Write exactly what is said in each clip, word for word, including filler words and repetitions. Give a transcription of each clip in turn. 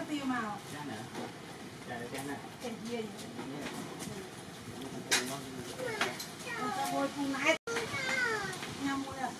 tiêu màu. Rana. Rana. Cái gì vậy? Sao ngồi cùng nãy? Nhà mua à?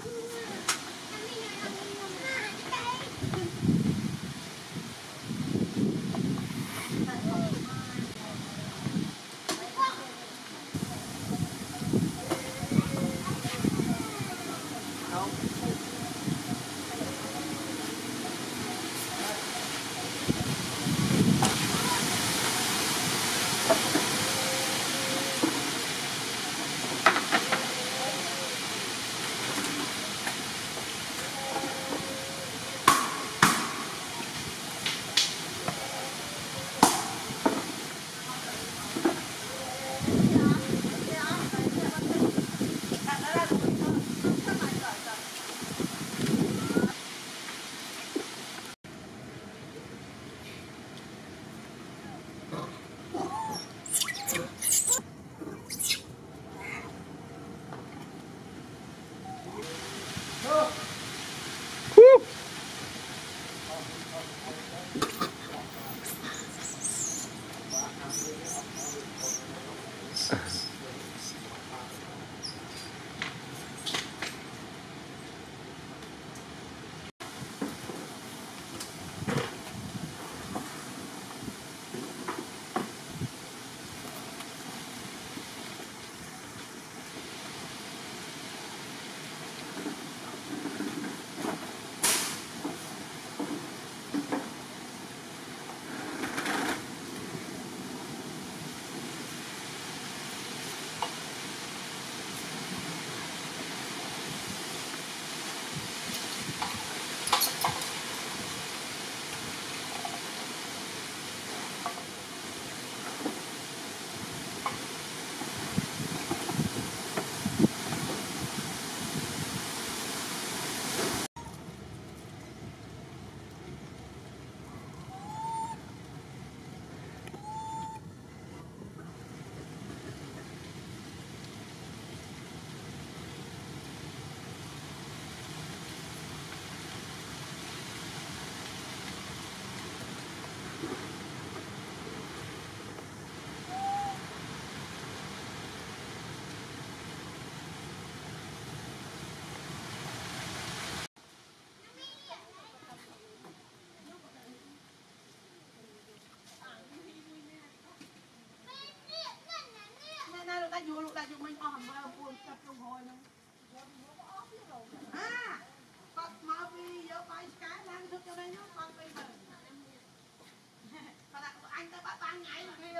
Vô lúc ta chúng mình ỏm vào buồn tập trung hồi nữa. À, con mau đi vô bay cái đang thức cho đây nó con bây giờ. Còn là anh ta bắt ban ngày mà